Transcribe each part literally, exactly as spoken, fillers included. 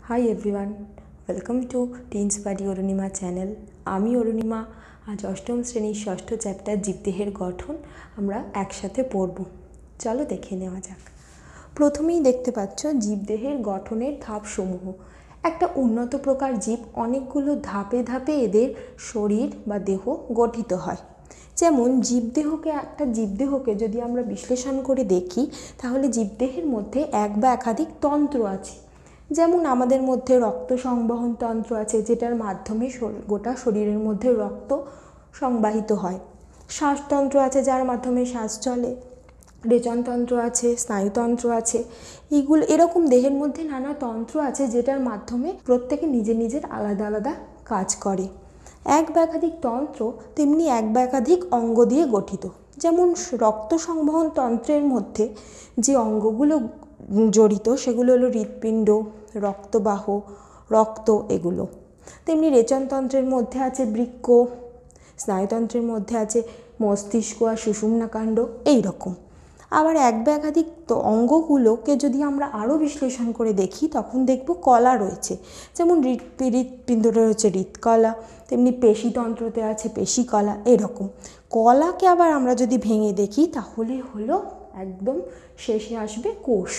High everyone, welcome to টিনস বাড়ি Arunima channel. আমি অরুণিমা। আজ অষ্টম শ্রেণীর ষষ্ঠ চ্যাপ্টার জীবদেহের গঠন আমরা একসাথে পড়ব। চলো দেখে নেওয়া যাক। প্রথমেই দেখতে পাচ্ছ জীবদেহের গঠনের ধাপসমূহ। একটা উন্নত প্রকার জীব অনেকগুলো ধাপে ধাপে এদের শরীর বা দেহ গঠিত হয়। যেমন জীবদেহকে একটা জীবদেহকে যদি আমরা বিশ্লেষণ করে দেখি, তাহলে জীবদেহের মধ্যে এক বা একাধিক তন্ত্র আছে। যেমন আমাদের মধ্যে রক্ত সংবহন তন্ত্র আছে, যেটার মাধ্যমে গোটা শরীরের মধ্যে রক্ত সংবাহিত হয়। শ্বাসতন্ত্র আছে, যার মাধ্যমে শ্বাস চলে। রেচনতন্ত্র আছে, স্নায়ুতন্ত্র আছে। এইগুলো এরকম দেহের মধ্যে নানা তন্ত্র আছে, যেটার মাধ্যমে প্রত্যেকে নিজের নিজের আলাদা আলাদা কাজ করে। এক বা একাধিক তন্ত্র তেমনি এক বা একাধিক অঙ্গ দিয়ে গঠিত। যেমন রক্ত সংবহন তন্ত্রের মধ্যে যে অঙ্গগুলো জড়িত সেগুলো হলো হৃৎপিণ্ড, রক্তবাহ, রক্ত এগুলো। তেমনি রেচনতন্ত্রের মধ্যে আছে বৃক্ক, স্নায়ুতন্ত্রের মধ্যে আছে মস্তিষ্ক আর সুষুম্নাকাণ্ড, এই রকম। আবার এক বা একাধিক অঙ্গগুলোকে যদি আমরা আরও বিশ্লেষণ করে দেখি, তখন দেখব কলা রয়েছে। যেমন হৃৎ হৃৎপিণ্ডতে রয়েছে হৃৎকলা, তেমনি পেশিতন্ত্রতে আছে পেশিকলা, এরকম। কলাকে আবার আমরা যদি ভেঙে দেখি, তাহলে হলো একদম শেষে আসবে কোষ।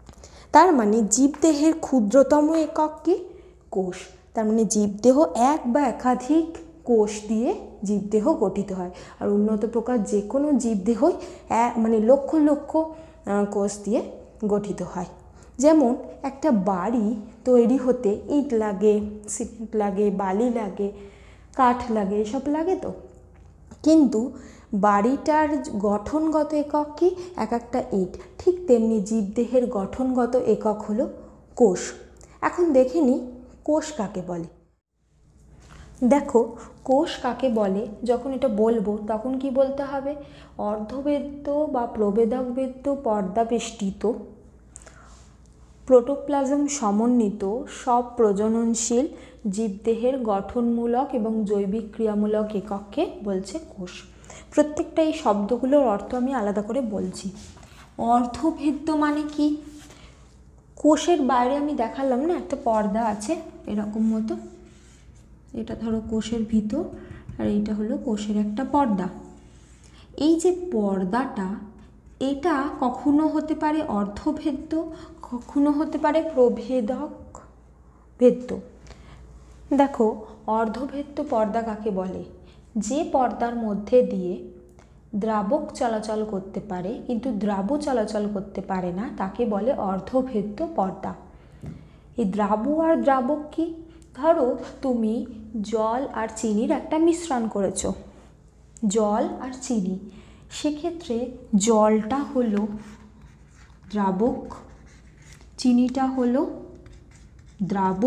তার মানে জীবদেহের ক্ষুদ্রতম একক কি? কোষ। তার মানে জীবদেহ এক বা একাধিক কোষ দিয়ে জীবদেহ গঠিত হয়। আর উন্নত প্রকার যে কোনো জীবদেহই এক মানে লক্ষ লক্ষ কোষ দিয়ে গঠিত হয়। যেমন একটা বাড়ি তৈরি হতে ইট লাগে, সিমেন্ট লাগে, বালি লাগে, কাঠ লাগে, এসব লাগে তো। কিন্তু বাড়িটার গঠনগত একক কি? এক একটা ইট। ঠিক তেমনি জীবদেহের গঠনগত একক হলো কোষ। এখন দেখে নিই কোষ কাকে বলে। দেখো, কোষ কাকে বলে যখন এটা বলবো, তখন কি বলতে হবে? অর্ধবেদ্য বা প্রবেদকবেদ্য পর্দাবেষ্টিত, প্রোটোপ্লাজম সমন্বিত, সব প্রজননশীল জীবদেহের গঠনমূলক এবং জৈবিক ক্রিয়ামূলক একককে বলছে কোষ। প্রত্যেকটা এই শব্দগুলোর অর্থ আমি আলাদা করে বলছি। অর্ধভেদ্য মানে কি? কোষের বাইরে আমি দেখালাম না, একটা পর্দা আছে এরকম মতো। এটা ধরো কোষের ভিতর, আর এইটা হলো কোষের একটা পর্দা। এই যে পর্দাটা, এটা কখনো হতে পারে অর্ধভেদ্য, কখনো হতে পারে প্রভেদক ভেদ্য। দেখো, অর্ধভেদ্য পর্দা কাকে বলে? যে পর্দার মধ্যে দিয়ে দ্রাবক চলাচল করতে পারে কিন্তু দ্রাব চলাচল করতে পারে না, তাকে বলে অর্ধভেদ্য পর্দা। এই দ্রাব আর দ্রাবক কি? ধরো তুমি জল আর চিনির একটা মিশ্রণ করেছো, জল আর চিনি। সেক্ষেত্রে জলটা হলো দ্রাবক, চিনিটা হলো দ্রাব।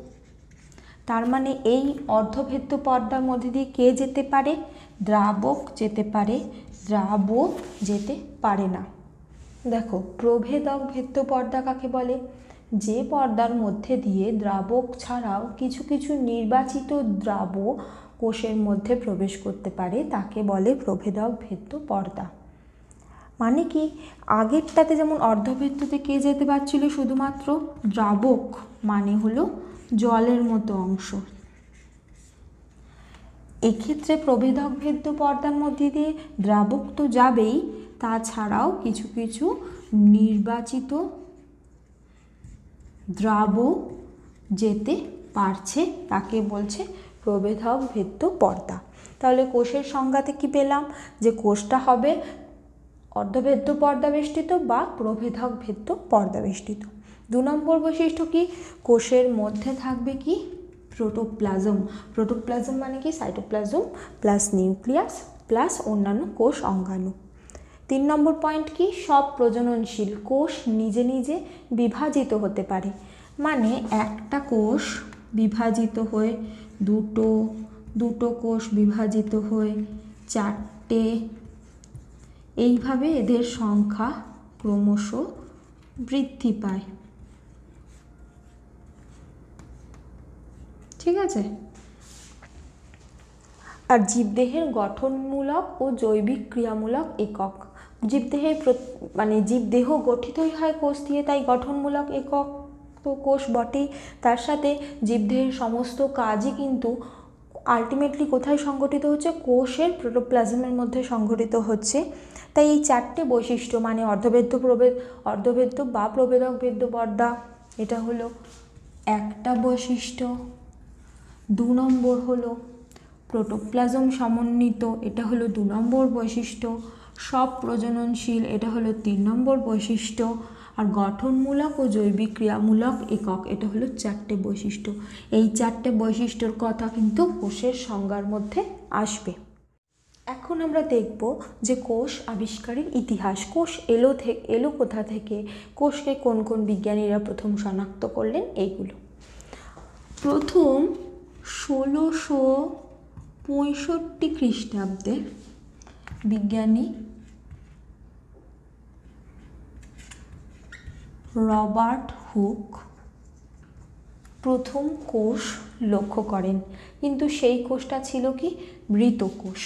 তার মানে এই অর্ধভেদ্য পর্দার মধ্যে দিয়ে কে যেতে পারে? দ্রাবক যেতে পারে, দ্রাব যেতে পারে না। দেখো, প্রভেদক ভেদ্য পর্দা কাকে বলে? যে পর্দার মধ্যে দিয়ে দ্রাবক ছাড়াও কিছু কিছু নির্বাচিত দ্রাব কোষের মধ্যে প্রবেশ করতে পারে, তাকে বলে প্রভেদক ভেদ্য পর্দা। মানে কি, আগেরটাতে যেমন অর্ধভেদ্যতে কে যেতে পারছিল? শুধুমাত্র দ্রাবক, মানে হলো জলের মতো অংশ। এক্ষেত্রে প্রভেদক ভেদ্য পর্দার মধ্যে দিয়ে দ্রাবক তো যাবেই, তাছাড়াও কিছু কিছু নির্বাচিত দ্রাব যেতে পারছে, তাকে বলছে প্রভেদক ভেদ্য পর্দা। তাহলে কোষের সংজ্ঞাতে কি পেলাম? যে কোষটা হবে অর্ধভেদ্য পর্দাবেষ্টিত বা প্রভেদক ভেদ্য পর্দাবেষ্টিত। দু নম্বর বৈশিষ্ট্য কি? কোষের মধ্যে থাকবে কি? প্রোটোপ্লাজম। প্রোটোপ্লাজম মানে কি? সাইটোপ্লাজম প্লাস নিউক্লিয়াস প্লাস অন্যান্য কোষ অঙ্গাণু। তিন নম্বর পয়েন্ট কি? সব প্রজননশীল। কোষ নিজে নিজে বিভাজিত হতে পারে, মানে একটা কোষ বিভাজিত হয়ে দুটো, দুটো কোষ বিভাজিত হয়ে চারটে, এইভাবে এদের সংখ্যা ক্রমশ বৃদ্ধি পায়। ঠিক আছে? আর জীবদেহের গঠনমূলক ও জৈবিক ক্রিয়ামূলক একক। জীবদেহের মানে জীবদেহ গঠিতই হয় কোষ দিয়ে, তাই গঠনমূলক একক তো কোষ বটেই, তার সাথে জীবদেহের সমস্ত কাজই কিন্তু আলটিমেটলি কোথায় সংগঠিত হচ্ছে? কোষের প্রোটোপ্লাজমের মধ্যে সংগঠিত হচ্ছে। তাই এই চারটে বৈশিষ্ট্য মানে অর্ধভেদ্য প্রভেদ অর্ধভেদ্য বা প্রভেদক ভেদ্য পর্দা, এটা হলো একটা বৈশিষ্ট্য। দু নম্বর হলো প্রোটোপ্লাজম সমন্বিত, এটা হলো দু নম্বর বৈশিষ্ট্য। সব প্রজননশীল, এটা হলো তিন নম্বর বৈশিষ্ট্য। আর গঠনমূলক ও জৈবিক ক্রিয়ামূলক একক, এটা হলো চারটে বৈশিষ্ট্য। এই চারটে বৈশিষ্ট্যর কথা কিন্তু কোষের সংজ্ঞার মধ্যে আসবে। এখন আমরা দেখব যে কোষ আবিষ্কারের ইতিহাস। কোষ এলো থেকে এলো কোথা থেকে, কোষকে কোন কোন বিজ্ঞানীরা প্রথম শনাক্ত করলেন, এইগুলো। প্রথম ষোলোশো পঁয়ষট্টি খ্রিস্টাব্দে বিজ্ঞানী রবার্ট হুক প্রথম কোষ লক্ষ্য করেন, কিন্তু সেই কোষটা ছিল কি? মৃত কোষ।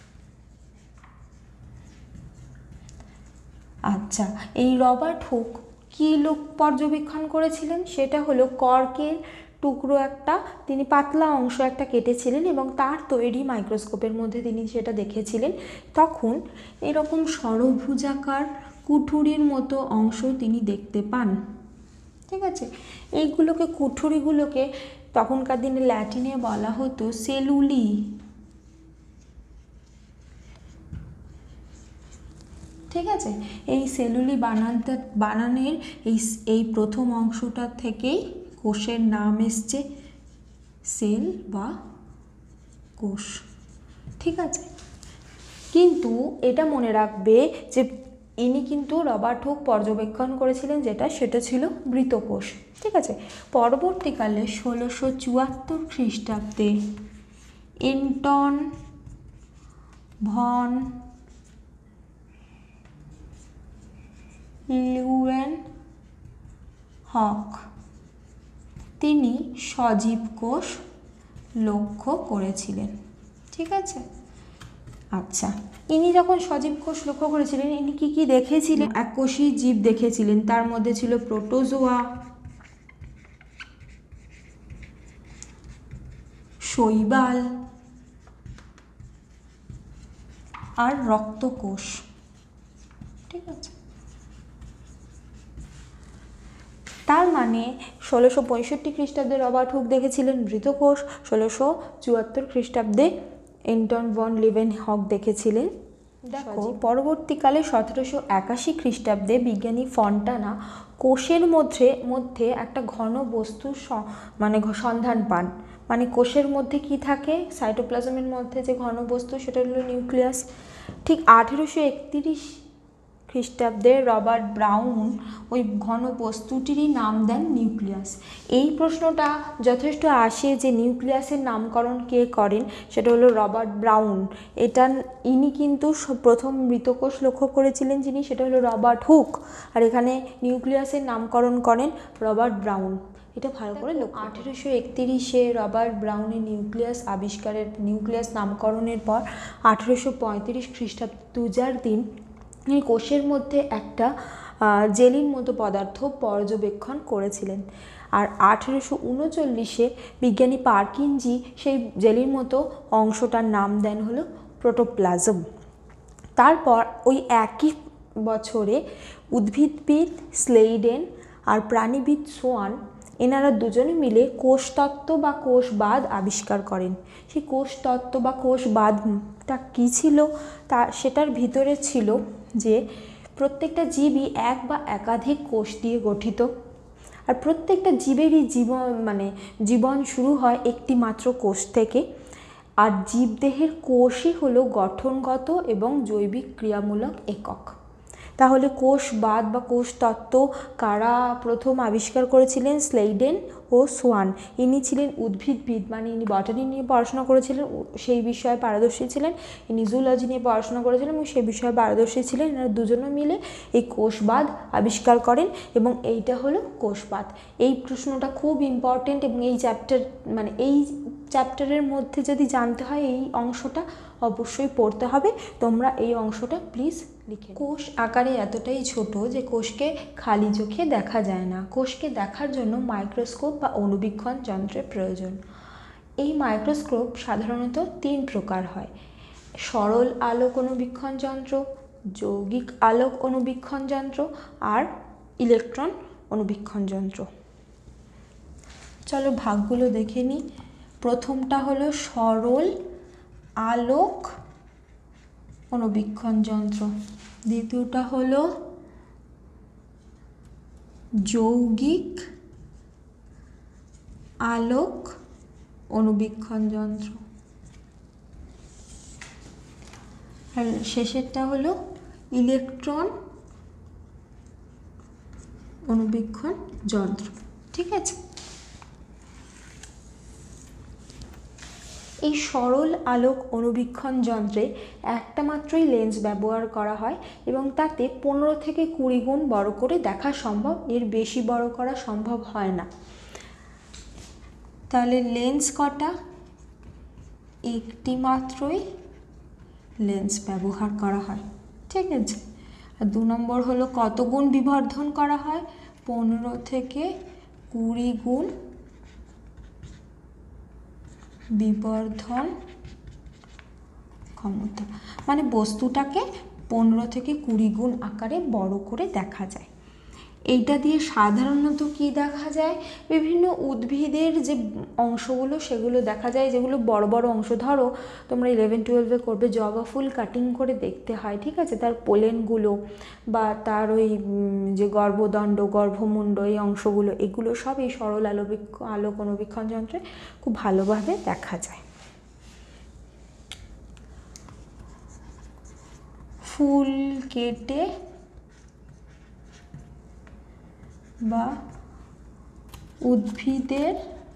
আচ্ছা, এই রবার্ট হুক কী লোক পর্যবেক্ষণ করেছিলেন? সেটা হলো কর্কের টুকরো একটা, তিনি পাতলা অংশ একটা কেটেছিলেন এবং তার তৈরি মাইক্রোস্কোপের মধ্যে তিনি সেটা দেখেছিলেন। তখন এরকম ষড়ভুজাকার কুঠুরির মতো অংশ তিনি দেখতে পান। ঠিক আছে, এইগুলোকে কুঠুরিগুলোকে তখনকার দিনে ল্যাটিনে বলা হতো সেলুলি। ঠিক আছে, এই সেলুলি বানানটা বানানের এই এই প্রথম অংশটার থেকেই কোষের নাম এসছে সেল বা কোষ। ঠিক আছে, কিন্তু এটা মনে রাখবে যে ইনি কিন্তু রবার্ট হুক পর্যবেক্ষণ করেছিলেন যেটা, সেটা ছিল মৃত কোষ। ঠিক আছে, পরবর্তীকালে ষোলোশো চুয়াত্তর খ্রিস্টাব্দে এন্টন ভন লিউয়েন হক তিনি সজীব কোষ লক্ষ্য করেছিলেন। ঠিক আছে, আচ্ছা, ইনি যখন সজীব কোষ লক্ষ্য করেছিলেন, ইনি কি কি দেখেছিলেন? এককোষী জীব দেখেছিলেন, তার মধ্যে ছিল প্রোটোজোয়া, শৈবাল আর রক্তকোষ। ঠিক আছে, তার মানে ষোলোশো পঁয়ষট্টি খ্রিস্টাব্দে রবার্ট হুক দেখেছিলেন মৃত কোষ, ষোলোশো চুয়াত্তর খ্রিস্টাব্দে এন্টন ভন লিউয়েন হক দেখেছিলেন। দেখো, পরবর্তীকালে সতেরোশো একাশি খ্রিস্টাব্দে বিজ্ঞানী ফন্টানা কোষের মধ্যে মধ্যে একটা ঘন বস্তুর মানে সন্ধান পান। মানে কোষের মধ্যে কি থাকে? সাইটোপ্লাজমের মধ্যে যে ঘন বস্তু, সেটা হলো নিউক্লিয়াস। ঠিক আঠেরোশো একত্রিশ খ্রিস্টাব্দে রবার্ট ব্রাউন ওই ঘন বস্তুটিরই নাম দেন নিউক্লিয়াস। এই প্রশ্নটা যথেষ্ট আসে যে নিউক্লিয়াসের নামকরণ কে করেন, সেটা হলো রবার্ট ব্রাউন। এটা ইনি কিন্তু প্রথম মৃতকোষ লক্ষ্য করেছিলেন যিনি, সেটা হলো রবার্ট হুক। আর এখানে নিউক্লিয়াসের নামকরণ করেন রবার্ট ব্রাউন। এটা ভালো করে লক্ষ্য। আঠেরোশো একত্রিশে রবার্ট ব্রাউনের নিউক্লিয়াস আবিষ্কারের নিউক্লিয়াস নামকরণের পর আঠেরোশো পঁয়ত্রিশ খ্রিস্টাব্দ পূজার দিন তিনি কোষের মধ্যে একটা জেলির মতো পদার্থ পর্যবেক্ষণ করেছিলেন। আর আঠেরোশো উনচল্লিশে বিজ্ঞানী পার্কিনজি সেই জেলির মতো অংশটার নাম দেন হলো প্রোটোপ্লাজম। তারপর ওই একই বছরে উদ্ভিদবিদ স্লেইডেন আর প্রাণীবিদ সোয়ান এনারা দুজনে মিলে কোষতত্ত্ব বা কোষবাদ আবিষ্কার করেন। সেই কোষতত্ত্ব বা কোষবাদটা কী ছিল? তা সেটার ভিতরে ছিল যে প্রত্যেকটা জীবই এক বা একাধিক কোষ দিয়ে গঠিত, আর প্রত্যেকটা জীবেরই জীবন মানে জীবন শুরু হয় একটি মাত্র কোষ থেকে। আর জীবদেহের কোষই হলো গঠনগত এবং জৈবিক ক্রিয়ামূলক একক। তাহলে কোষবাদ বা কোষতত্ত্ব কারা প্রথম আবিষ্কার করেছিলেন? স্লেইডেন ও ও সোয়ান। ইনি ছিলেন উদ্ভিদবিদ, মানে ইনি বটানি নিয়ে পড়াশোনা করেছিলেন, সেই বিষয়ে পারদর্শী ছিলেন। ইনি জুলজি নিয়ে পড়াশোনা করেছিলেন এবং সেই বিষয়ে পারদর্শী ছিলেন। এনারা দুজনে মিলে এই কোষবাদ আবিষ্কার করেন এবং এইটা হলো কোষবাদ। এই প্রশ্নটা খুব ইম্পর্টেন্ট এবং এই চ্যাপ্টার মানে এই চ্যাপ্টারের মধ্যে যদি জানতে হয় এই অংশটা অবশ্যই পড়তে হবে। তোমরা এই অংশটা প্লিজ লিখে। কোষ আকারে এতটাই ছোট যে কোষকে খালি চোখে দেখা যায় না। কোষকে দেখার জন্য মাইক্রোস্কোপ বা অণুবীক্ষণ যন্ত্রের প্রয়োজন। এই মাইক্রোস্কোপ সাধারণত তিন প্রকার হয়: সরল আলোক অণুবীক্ষণ যন্ত্র, যৌগিক আলোক অণুবীক্ষণ যন্ত্র আর ইলেকট্রন অণুবীক্ষণ যন্ত্র। চলো ভাগগুলো দেখে নিই। প্রথমটা হলো সরল আলোক অণুবীক্ষণ যন্ত্র, দ্বিতীয়টা হলো যৌগিক আলোক অণুবীক্ষণ যন্ত্র আর শেষেরটা হলো ইলেকট্রন অণুবীক্ষণ যন্ত্র। ঠিক আছে, এই সরল আলোক অণুবীক্ষণ যন্ত্রে একটা মাত্রই লেন্স ব্যবহার করা হয় এবং তাতে পনেরো থেকে কুড়ি গুণ বড় করে দেখা সম্ভব, এর বেশি বড় করা সম্ভব হয় না। তাহলে লেন্স কটা? একটি মাত্রই লেন্স ব্যবহার করা হয়। ঠিক আছে, আর দু নম্বর হলো কত গুণ বিবর্ধন করা হয়? পনেরো থেকে কুড়ি গুণ বিবর্ধন ক্ষমতা, মানে বস্তুটাকে পনেরো থেকে কুড়ি গুণ আকারে বড় করে দেখা যায়। এইটা দিয়ে সাধারণত কি দেখা যায়? বিভিন্ন উদ্ভিদের যে অংশগুলো সেগুলো দেখা যায়, যেগুলো বড় বড় অংশ। ধরো তোমরা ইলেভেন টুয়েলভে করবে জবা ফুল কাটিং করে দেখতে হয়, ঠিক আছে, তার পোলেনগুলো বা তার ওই যে গর্ভদণ্ড গর্ভমুণ্ড এই অংশগুলো, এগুলো সব এই সরল আলোক আলোক অণুবীক্ষণ যন্ত্রে খুব ভালোভাবে দেখা যায়। ফুল কেটে বা উদ্ভিদের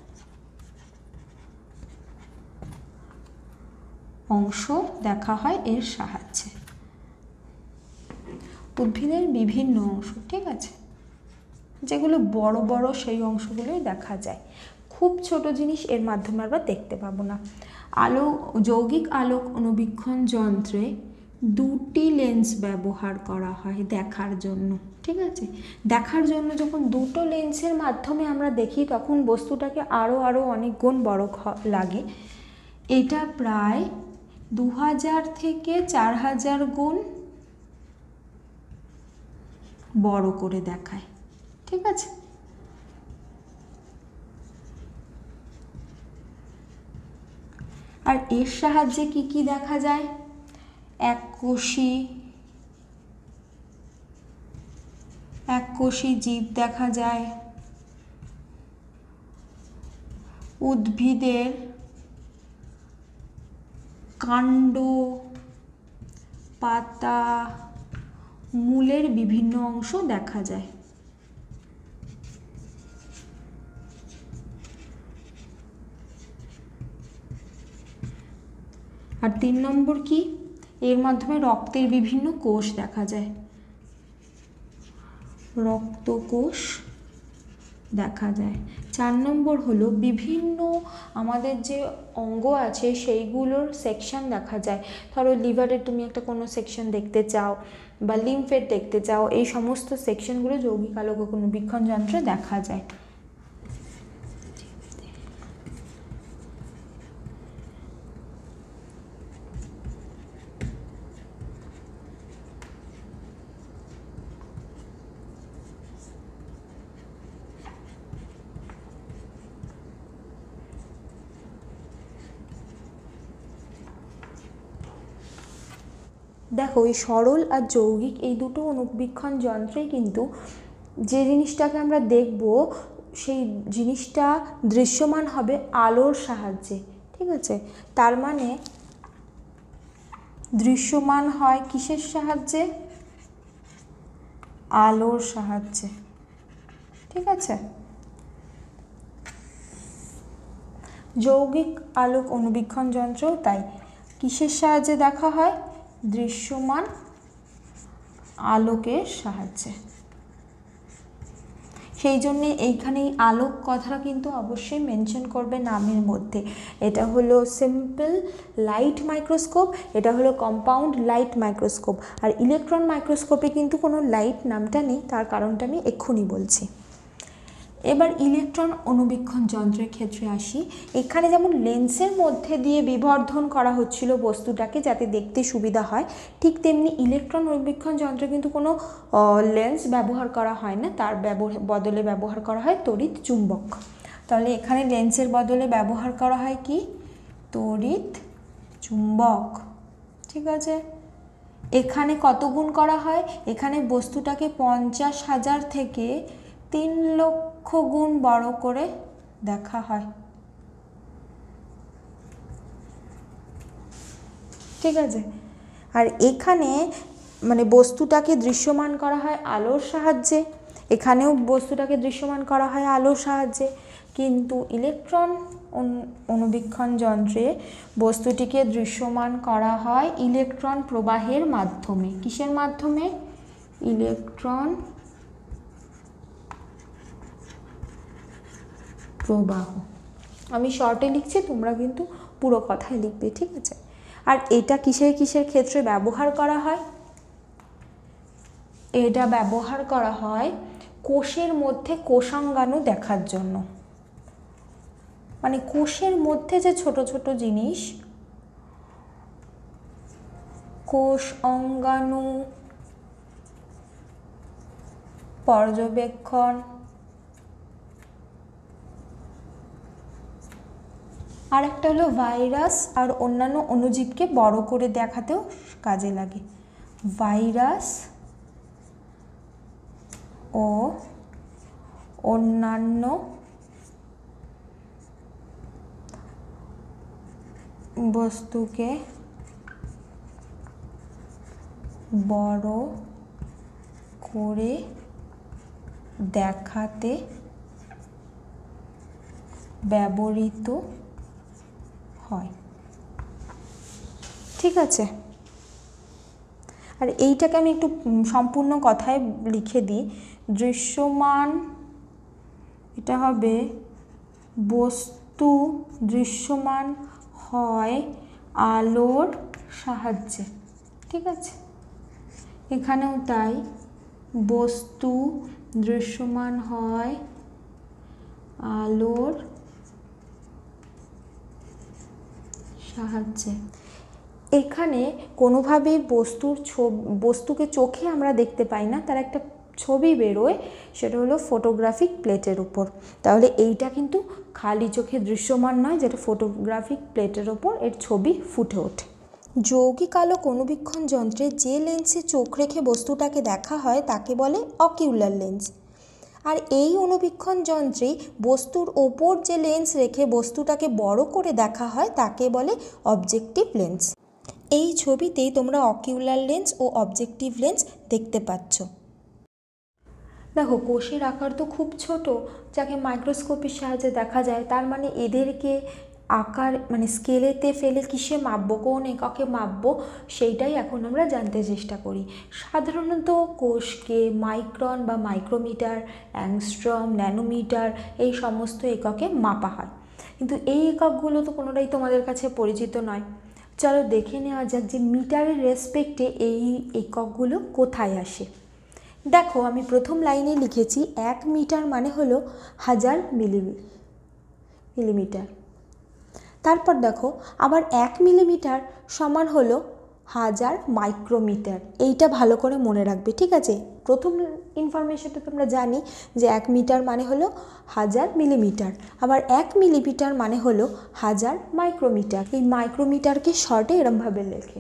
অংশ দেখা হয় এর সাহায্যে। উদ্ভিদের বিভিন্ন অংশ, ঠিক আছে, যেগুলো বড় বড় সেই অংশগুলোই দেখা যায়। খুব ছোট জিনিস এর মাধ্যমে আমরা দেখতে পাবো না। আলো যৌগিক আলোক অণুবীক্ষণ যন্ত্রে দুটি লেন্স ব্যবহার করা হয় দেখার জন্য। ঠিক আছে, দেখার জন্য যখন দুটো লেন্সের মাধ্যমে আমরা দেখি তখন বস্তুটাকে আরও আরও অনেক গুণ বড় লাগে। এটা প্রায় দু হাজার থেকে চার হাজার গুণ বড় করে দেখায়। ঠিক আছে, আর এর সাহায্যে কি কি দেখা যায়? এককোষী এককোষী জীব দেখা যায়, উদ্ভিদের কাণ্ড, পাতা, মূলের বিভিন্ন অংশ দেখা যায়। আর তিন নম্বর কি? এর মাধ্যমে রক্তের বিভিন্ন কোষ দেখা যায়, রক্তকোষ দেখা যায়। চার নম্বর হলো বিভিন্ন আমাদের যে অঙ্গ আছে সেইগুলোর সেকশন দেখা যায়। ধরো লিভারের তুমি একটা কোনো সেকশন দেখতে চাও বা লিম্ফের দেখতে চাও, এই সমস্ত সেকশনগুলো যৌগিক আলোক অণুবীক্ষণ যন্ত্রে দেখা যায়। দেখো এই সরল আর যৌগিক এই দুটো অণুবীক্ষণ যন্ত্রেই কিন্তু যে জিনিসটাকে আমরা দেখব সেই জিনিসটা দৃশ্যমান হবে আলোর সাহায্যে। ঠিক আছে, তার মানে দৃশ্যমান হয় কিসের সাহায্যে? আলোর সাহায্যে। ঠিক আছে, যৌগিক আলোক অনুবীক্ষণ যন্ত্র তাই কিসের সাহায্যে দেখা হয়? দৃশ্যমান আলোকের সাহায্যে। সেই জন্যে এইখানে আলোক কথাটা কিন্তু অবশ্যই মেনশন করবে নামের মধ্যে। এটা হলো সিম্পল লাইট মাইক্রোস্কোপ, এটা হলো কম্পাউন্ড লাইট মাইক্রোস্কোপ। আর ইলেকট্রন মাইক্রোস্কোপে কিন্তু কোনো লাইট নামটা নেই, তার কারণটা আমি এক্ষুনি বলছি। এবার ইলেকট্রন অনুবীক্ষণ যন্ত্রের ক্ষেত্রে আসি। এখানে যেমন লেন্সের মধ্যে দিয়ে বিবর্ধন করা হচ্ছিল বস্তুটাকে যাতে দেখতে সুবিধা হয়, ঠিক তেমনি ইলেকট্রন অনুবীক্ষণ যন্ত্রে কিন্তু কোনো লেন্স ব্যবহার করা হয় না, তার বদলে ব্যবহার করা হয় তড়িৎ চুম্বক। তাহলে এখানে লেন্সের বদলে ব্যবহার করা হয় কি? তড়িৎ চুম্বক। ঠিক আছে, এখানে কত গুণ করা হয়? এখানে বস্তুটাকে পঞ্চাশ হাজার থেকে তিন লক্ষ গুণ বড় করে দেখা হয়। ঠিক আছে, আর এখানে মানে বস্তুটাকে দৃশ্যমান করা হয় আলোর সাহায্যে, এখানেও বস্তুটাকে দৃশ্যমান করা হয় আলোর সাহায্যে, কিন্তু ইলেকট্রন অনুবীক্ষণ যন্ত্রে বস্তুটিকে দৃশ্যমান করা হয় ইলেকট্রন প্রবাহের মাধ্যমে। কিসের মাধ্যমে? ইলেকট্রন প্রবাহ। আমি শর্টে লিখছি, তোমরা কিন্তু পুরো কথাই লিখবে। ঠিক আছে, আর এটা কিসের কিসের ক্ষেত্রে ব্যবহার করা হয়? এটা ব্যবহার করা হয় কোষের মধ্যে কোষাঙ্গাণু দেখার জন্য। মানে কোষের মধ্যে যে ছোট ছোট জিনিস, কোষ অঙ্গাণু পর্যবেক্ষণ, আর একটা হলো ভাইরাস আর অন্যান্য অণুজীবকে বড় করে দেখাতেও কাজে লাগে। ভাইরাস ও অন্যান্য বস্তুকে বড় করে দেখাতে ব্যবহৃত হয়। ঠিক আছে, আর এইটাকে আমি একটু সম্পূর্ণ কথায় লিখে দিই। দৃশ্যমান, এটা হবে বস্তু দৃশ্যমান হয় আলোর সাহায্যে। ঠিক আছে, এখানেও তাই, বস্তু দৃশ্যমান হয় আলোর সাহায্যে। এখানে কোনোভাবেই বস্তুর ছবি, বস্তুকে চোখে আমরা দেখতে পাই না, তার একটা ছবি বেরোয়, সেটা হলো ফটোগ্রাফিক প্লেটের উপর। তাহলে এইটা কিন্তু খালি চোখে দৃশ্যমান নয়, যেটা ফটোগ্রাফিক প্লেটের ওপর এর ছবি ফুটে ওঠে। যৌগিক আলোক অনুবীক্ষণ যন্ত্রে যে লেন্সে চোখ রেখে বস্তুটাকে দেখা হয় তাকে বলে অকিউলার লেন্স। আর এই অনুবীক্ষণ যন্ত্রে বস্তুর ওপর যে লেন্স রেখে বস্তুটাকে বড় করে দেখা হয় তাকে বলে অবজেক্টিভ লেন্স। এই ছবিতেই তোমরা অকিউলার লেন্স ও অবজেক্টিভ লেন্স দেখতে পাচ্ছ। দেখো, কোষের আকার তো খুব ছোট, যাকে মাইক্রোস্কোপের সাহায্যে দেখা যায়, তার মানে এদেরকে আকার মানে স্কেলেতে ফেলে কিসে মাপবো, কোন এককে মাপবো, সেইটাই এখন আমরা জানতে চেষ্টা করি। সাধারণত কোষকে মাইক্রন বা মাইক্রোমিটার, অ্যাংস্ট্রম, ন্যানোমিটার এই সমস্ত এককে মাপা হয়, কিন্তু এই এককগুলো তো কোনোটাই তোমাদের কাছে পরিচিত নয়। চলো দেখে নেওয়া যাক যে মিটারের রেসপেক্টে এই এককগুলো কোথায় আসে। দেখো, আমি প্রথম লাইনে লিখেছি এক মিটার মানে হলো হাজার মিলি মিলিমিটার। তারপর দেখো আবার এক মিলিমিটার সমান হলো হাজার মাইক্রোমিটার। এইটা ভালো করে মনে রাখবে। ঠিক আছে, প্রথম ইনফরমেশনটা তোমরা জানি যে এক মিটার মানে হলো হাজার মিলিমিটার, আবার এক মিলিমিটার মানে হলো হাজার মাইক্রোমিটার। এই মাইক্রোমিটারকে শর্টে এরমভাবে লেখে।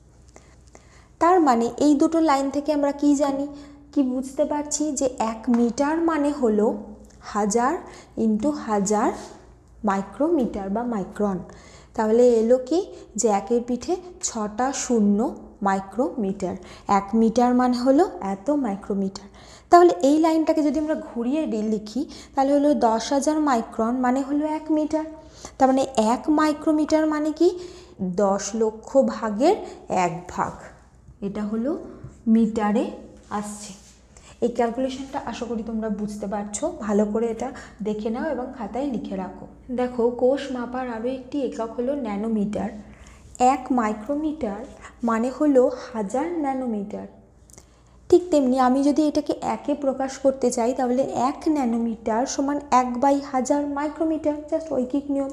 তার মানে এই দুটো লাইন থেকে আমরা কি জানি, কি বুঝতে পারছি যে এক মিটার মানে হলো হাজার ইন্টু হাজার মাইক্রোমিটার বা মাইক্রন। তাহলে এলো কি যে একের পিঠে ছটা শূন্য মাইক্রোমিটার, এক মিটার মানে হলো এত মাইক্রোমিটার। তাহলে এই লাইনটাকে যদি আমরা ঘুরিয়ে লিখি তাহলে হলো দশ হাজার মাইক্রন মানে হলো এক মিটার। তার মানে এক মাইক্রোমিটার মানে কি দশ লক্ষ ভাগের এক ভাগ, এটা হলো মিটারে আসছে। এই ক্যালকুলেশনটা আশা করি তোমরা বুঝতে পারছো, ভালো করে এটা দেখে নাও এবং খাতায় লিখে রাখো। দেখো কোষ মাপার আরও একটি একক হলো ন্যানোমিটার। এক মাইক্রোমিটার মানে হলো হাজার ন্যানোমিটার। ঠিক তেমনি আমি যদি এটাকে একে প্রকাশ করতে চাই তাহলে এক ন্যানোমিটার সমান এক বাই হাজার মাইক্রোমিটার, জাস্ট ঐকিক নিয়ম।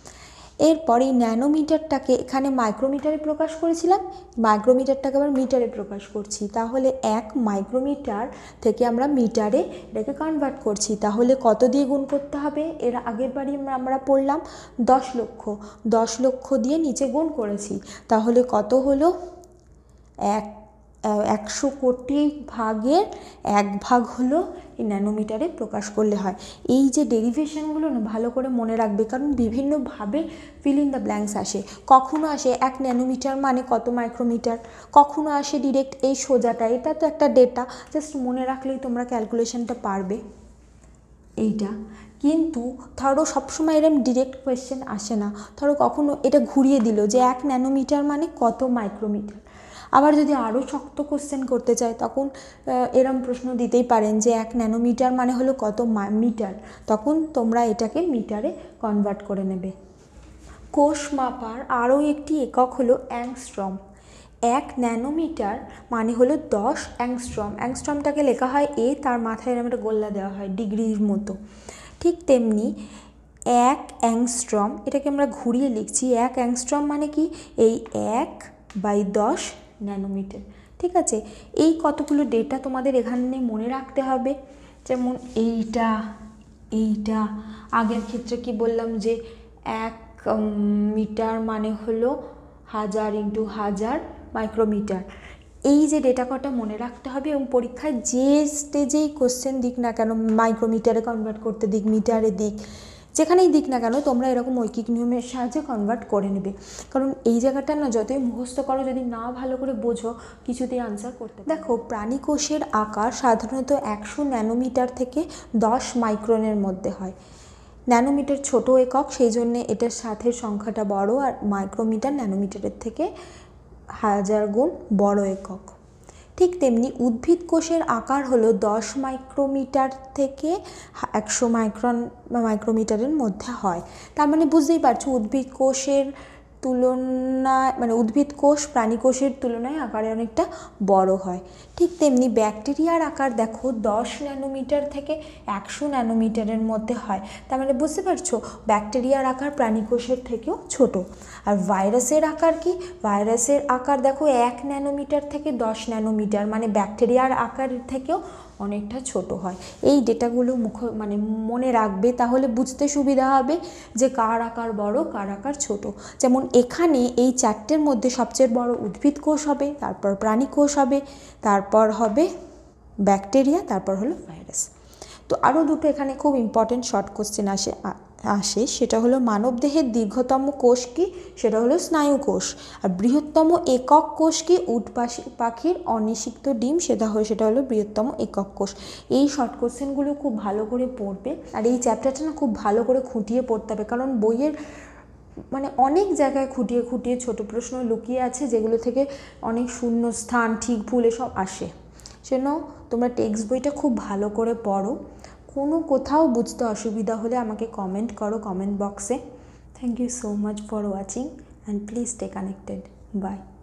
এরপর এই ন্যানোমিটারটাকে এখানে মাইক্রোমিটারে প্রকাশ করেছিলাম, মাইক্রোমিটারটাকে আবার মিটারে প্রকাশ করছি, তাহলে এক মাইক্রোমিটার থেকে আমরা মিটারে এটাকে কনভার্ট করছি। তাহলে কত দিয়ে গুণ করতে হবে? এর আগের বারই আমরা পড়লাম দশ লক্ষ, দশ লক্ষ দিয়ে নিচে গুণ করেছি, তাহলে কত হলো? এক একশো কোটি ভাগের এক ভাগ হলো এই ন্যানোমিটারে প্রকাশ করলে হয়। এই যে ডেরিভেশনগুলো না ভালো করে মনে রাখবে, কারণ বিভিন্নভাবে ফিল ইন দ্য ব্ল্যাঙ্কস আসে। কখনো আসে এক ন্যানোমিটার মানে কত মাইক্রোমিটার, কখনো আসে ডিরেক্ট এই সোজাটা, এটা তো একটা ডেটা, জাস্ট মনে রাখলেই তোমরা ক্যালকুলেশনটা পারবে এইটা। কিন্তু ধরো সবসময় এরম ডিরেক্ট কোয়েশ্চেন আসে না, ধরো কখনো এটা ঘুরিয়ে দিল যে এক ন্যানোমিটার মানে কত মাইক্রোমিটার। আবার যদি আরও শক্ত কোশ্চেন করতে চায় তখন এরম প্রশ্ন দিতেই পারেন যে এক ন্যানোমিটার মানে হলো কত মিটার, তখন তোমরা এটাকে মিটারে কনভার্ট করে নেবে। কোষ মাপার আরও একটি একক হলো অ্যাংস্ট্রম। এক ন্যানোমিটার মানে হলো দশ অ্যাংস্ট্রম। অ্যাংস্ট্রমটাকে লেখা হয় এ, তার মাথায় এরম একটা গোল্লা দেওয়া হয় ডিগ্রির মতো। ঠিক তেমনি এক অ্যাংস্ট্রম, এটাকে আমরা ঘুরিয়ে লিখছি, এক অ্যাংস্ট্রম মানে কি এই এক বাই দশ ন্যানোমিটার। ঠিক আছে, এই কতগুলো ডেটা তোমাদের এখানে মনে রাখতে হবে, যেমন এইটা এইটা আগের ক্ষেত্রে কি বললাম যে এক মিটার মানে হলো হাজার ইন্টু হাজার মাইক্রোমিটার। এই যে ডেটা কটা মনে রাখতে হবে, এবং পরীক্ষায় যে স্টেজেই কোশ্চেন দিক না কেন, মাইক্রোমিটারে কনভার্ট করতে দিক, মিটারে দিক, যেখানেই দিক না কেন তোমরা এরকম ঐকিক নিয়মের সাহায্যে কনভার্ট করে নেবে। কারণ এই জায়গাটা না যতই মুখস্থ করো, যদি না ভালো করে বোঝো কিছুতেই আনসার করতে। দেখো প্রাণী কোষের আকার সাধারণত একশো ন্যানোমিটার থেকে দশ মাইক্রনের মধ্যে হয়। ন্যানোমিটার ছোট একক, সেই জন্যে এটার সাথে সংখ্যাটা বড়, আর মাইক্রোমিটার ন্যানোমিটারের থেকে হাজার গুণ বড় একক। ঠিক তেমনি উদ্ভিদ কোষের আকার হলো দশ মাইক্রোমিটার থেকে একশো মাইক্রন বা মাইক্রোমিটারের মধ্যে হয়। তার মানে বুঝতেই পারছো উদ্ভিদ কোষের তুলনায়, মানে উদ্ভিদ কোষ প্রাণী কোষের তুলনায় আকারে অনেকটা বড় হয়। ঠিক তেমনি ব্যাকটেরিয়ার আকার দেখো দশ ন্যানোমিটার থেকে একশো ন্যানোমিটারের মধ্যে হয়। তার মানে বুঝতে পারছো ব্যাকটেরিয়ার আকার প্রাণী কোষের থেকেও ছোট। আর ভাইরাসের আকার কি? ভাইরাসের আকার দেখো এক ন্যানোমিটার থেকে দশ ন্যানোমিটার, মানে ব্যাকটেরিয়ার আকারের থেকেও অনেকটা ছোট হয়। এই ডেটাগুলো মুখ মানে মনে রাখবে, তাহলে বুঝতে সুবিধা হবে যে কার আকার বড় কার আকার ছোট। যেমন এখানে এই চারটের মধ্যে সবচেয়ে বড় উদ্ভিদ কোষ হবে, তারপর প্রাণী কোষ হবে, তারপর হবে ব্যাকটেরিয়া, তারপর হলো ভাইরাস। তো আরও দুটো এখানে খুব ইম্পর্টেন্ট শর্ট কোশ্চেন আসে আসে সেটা হলো মানবদেহের দীর্ঘতম কোষ কি? সেটা হলো স্নায়ু কোষ। আর বৃহত্তম একক কোষ কি? উট পাখির অনিষিক্ত ডিম, সেটা হলো সেটা হলো বৃহত্তম একক কোষ। এই শর্ট কোশ্চেনগুলো খুব ভালো করে পড়বে, আর এই চ্যাপ্টারটা না খুব ভালো করে খুঁটিয়ে পড়তে হবে, কারণ বইয়ের মানে অনেক জায়গায় খুঁটিয়ে খুঁটিয়ে ছোট প্রশ্ন লুকিয়ে আছে, যেগুলো থেকে অনেক শূন্য স্থান, ঠিক ভুল এসব আসে। সেজন্য তোমরা টেক্সট বইটা খুব ভালো করে পড়ো। কোনো কোথাও বুঝতে অসুবিধা হলে আমাকে কমেন্ট করো কমেন্ট বক্সে। Thank you so much for watching and please stay connected. By.